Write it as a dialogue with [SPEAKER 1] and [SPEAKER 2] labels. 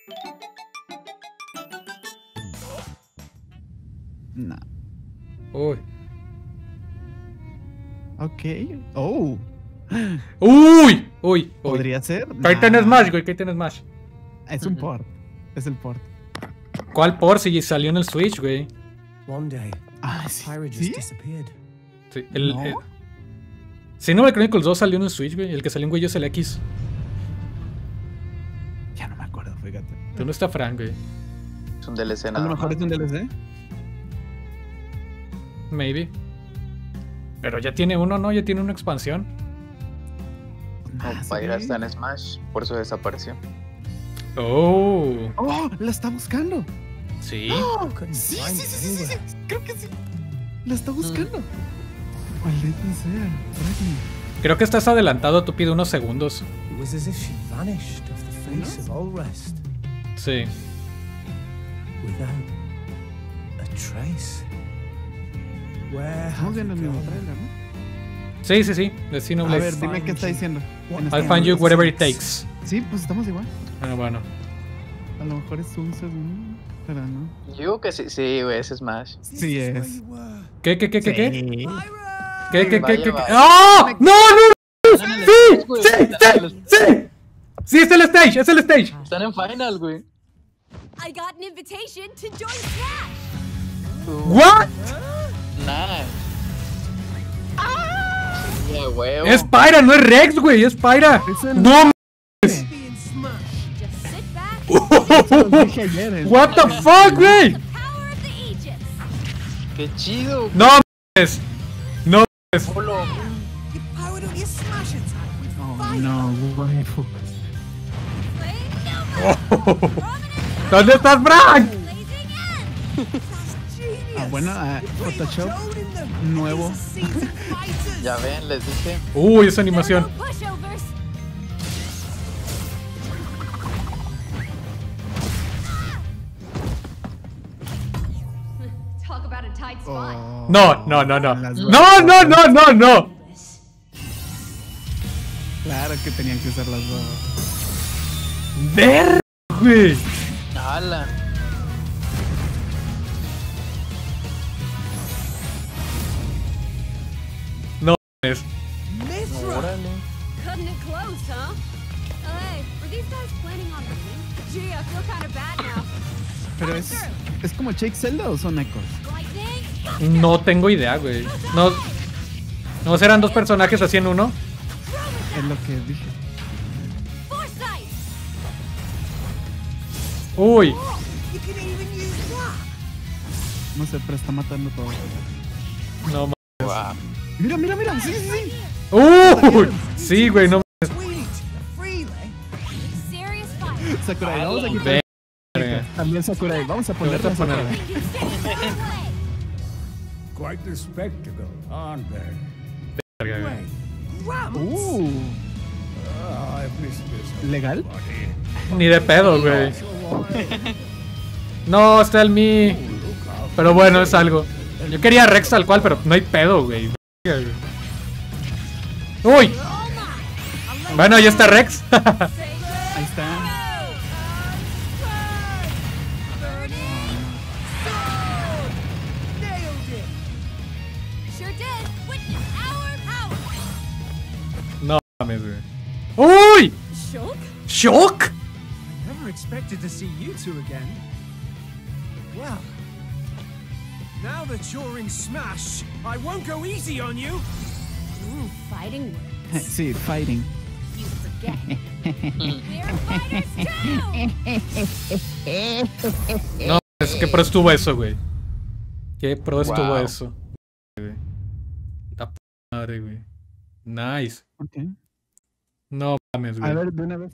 [SPEAKER 1] No.
[SPEAKER 2] Uy.
[SPEAKER 1] Ok. Oh.
[SPEAKER 2] Uy. Uy.
[SPEAKER 1] Podría ser.
[SPEAKER 2] Titan Smash, güey. Titan Smash.
[SPEAKER 1] Es un port. Es el port.
[SPEAKER 2] ¿Cuál por si salió en el Switch, güey?
[SPEAKER 3] One day,
[SPEAKER 1] Ah, sí.
[SPEAKER 3] Pyra just
[SPEAKER 1] ¿Sí?
[SPEAKER 3] disappeared.
[SPEAKER 2] Sí,
[SPEAKER 1] ¿No?
[SPEAKER 2] Xenoblade Chronicles 2 salió en el Switch, güey. El que salió en Wii U es el X.
[SPEAKER 1] Ya no me acuerdo, fíjate.
[SPEAKER 2] ¿Dónde está Frank, güey?
[SPEAKER 4] Es un DLC
[SPEAKER 1] A
[SPEAKER 4] nada
[SPEAKER 1] lo mejor
[SPEAKER 4] más.
[SPEAKER 1] es un DLC.
[SPEAKER 2] Maybe. Pero ya tiene uno, ¿no? Ya tiene una expansión.
[SPEAKER 4] No,
[SPEAKER 1] Ah,
[SPEAKER 4] Pyra
[SPEAKER 1] sí.
[SPEAKER 4] está en Smash, por eso desapareció.
[SPEAKER 2] Oh.
[SPEAKER 1] Oh, la está buscando.
[SPEAKER 2] Sí.
[SPEAKER 1] Oh,
[SPEAKER 3] Couldn't
[SPEAKER 1] sí,
[SPEAKER 3] find
[SPEAKER 1] sí,
[SPEAKER 3] it
[SPEAKER 1] sí, sí, sí,
[SPEAKER 3] anywhere.
[SPEAKER 1] sí. Creo que sí. La está buscando. Maldita sea. Franklin.
[SPEAKER 2] Creo que estás adelantado, tú pide unos segundos.
[SPEAKER 3] It was as if she vanished off the face of Allrest
[SPEAKER 2] Sí.
[SPEAKER 3] without a trace. Where
[SPEAKER 1] Estamos
[SPEAKER 3] have
[SPEAKER 1] viendo el
[SPEAKER 3] you
[SPEAKER 1] mismo
[SPEAKER 3] gone?
[SPEAKER 1] trailer, ¿no?
[SPEAKER 2] Sí, sí, sí. De
[SPEAKER 1] A
[SPEAKER 2] Xenoblade.
[SPEAKER 1] ver, dime qué está diciendo. En
[SPEAKER 2] I'll
[SPEAKER 1] español.
[SPEAKER 2] find you whatever it takes.
[SPEAKER 1] Sí, pues estamos igual.
[SPEAKER 2] Bueno.
[SPEAKER 1] A lo mejor es un segundo, pero no.
[SPEAKER 4] Yo digo que sí, sí, güey, es Smash.
[SPEAKER 1] Sí es.
[SPEAKER 2] ¿Qué?
[SPEAKER 1] Sí.
[SPEAKER 2] ¿Qué?
[SPEAKER 4] Vaya, vaya.
[SPEAKER 2] ¡Ah! ¡No, no!
[SPEAKER 4] Están en el
[SPEAKER 2] ¡Sí!
[SPEAKER 4] stage, güey, están en el-
[SPEAKER 2] ¡Sí! ¡Sí, es el stage! ¡Es el stage!
[SPEAKER 4] Están en final, güey.
[SPEAKER 5] I got an invitation to join Smash.
[SPEAKER 2] ¿What?
[SPEAKER 4] Nice. Ya, huevo.
[SPEAKER 2] Es Pyra, no es Rex, güey. Es Pyra.
[SPEAKER 1] Es el-
[SPEAKER 2] ¡No!
[SPEAKER 5] Just sit back.
[SPEAKER 1] Se los dije ayer.
[SPEAKER 2] What the fuck, güey.
[SPEAKER 5] The power of the Aegis.
[SPEAKER 4] Qué chido.
[SPEAKER 2] No mames. No mames.
[SPEAKER 4] Polo.
[SPEAKER 3] You powered up your smash attack with
[SPEAKER 1] Oh,
[SPEAKER 3] fire.
[SPEAKER 1] no, güey.
[SPEAKER 5] Playing no Prominent
[SPEAKER 2] ¿Dónde estás, Frank?
[SPEAKER 5] blazing end.
[SPEAKER 3] That's genius.
[SPEAKER 1] Ah, bueno, Photoshop nuevo.
[SPEAKER 4] Ya ven, les dije.
[SPEAKER 2] Uy, esa
[SPEAKER 5] There are
[SPEAKER 2] animación.
[SPEAKER 5] no pushovers. Talk about a tight spot.
[SPEAKER 1] Oh,
[SPEAKER 2] No. No.
[SPEAKER 1] las
[SPEAKER 2] No.
[SPEAKER 1] Claro que tenían que usar las dos.
[SPEAKER 2] Ver, güey.
[SPEAKER 4] Ala.
[SPEAKER 2] No mames.
[SPEAKER 3] Mithra.
[SPEAKER 4] Órale.
[SPEAKER 5] Cutting it close, huh? Hey, were these guys planning on winning? Gee, I feel kind of bad now.
[SPEAKER 1] Pero es como Shake Zelda o son ecos.
[SPEAKER 5] Lightning.
[SPEAKER 2] No tengo idea, güey. No serán dos personajes así en uno.
[SPEAKER 1] Es lo que dije.
[SPEAKER 5] Foresight.
[SPEAKER 2] Uy.
[SPEAKER 3] You can even use that.
[SPEAKER 1] No sé, pero está matando todo.
[SPEAKER 2] No mames.
[SPEAKER 4] Wow.
[SPEAKER 1] Mira. Sí, sí, sí.
[SPEAKER 2] Uy. Sí, güey, no
[SPEAKER 3] Sweet. Freely.
[SPEAKER 5] Serious fight.
[SPEAKER 1] Sakurai, vamos a
[SPEAKER 2] mames.
[SPEAKER 1] quitar.
[SPEAKER 2] Verga.
[SPEAKER 1] También Sakurai, vamos a
[SPEAKER 2] Vamos
[SPEAKER 1] ponerla.
[SPEAKER 2] a ponerla.
[SPEAKER 6] Quite the spectacle, aren't they?
[SPEAKER 2] Verga, güey.
[SPEAKER 3] Wait. Gramps.
[SPEAKER 6] I've missed this.
[SPEAKER 1] ¿Legal?
[SPEAKER 2] Ni de pedo, güey. No, está el Mi. Pero bueno, es algo. Yo quería Rex tal cual, pero no hay pedo, güey. Uy. Bueno, ahí está Rex.
[SPEAKER 1] Ahí está.
[SPEAKER 3] Nailed it.
[SPEAKER 5] Sure did. Witness our power.
[SPEAKER 2] No mames, güey. Uy.
[SPEAKER 5] Shock?
[SPEAKER 2] ¿Shock?
[SPEAKER 3] Never expected to see you two again. Well, now that you're in Smash, I won't go easy on you.
[SPEAKER 5] Ooh, fighting words.
[SPEAKER 1] Sí, fighting.
[SPEAKER 5] You forget. They're fighters too.
[SPEAKER 2] No, es que pro estuvo eso, güey. Qué pro estuvo
[SPEAKER 4] Wow.
[SPEAKER 2] eso. Güey. La p madre, güey. Nice.
[SPEAKER 1] Ok.
[SPEAKER 2] No mames,
[SPEAKER 1] A
[SPEAKER 2] güey.
[SPEAKER 1] ver, de una vez.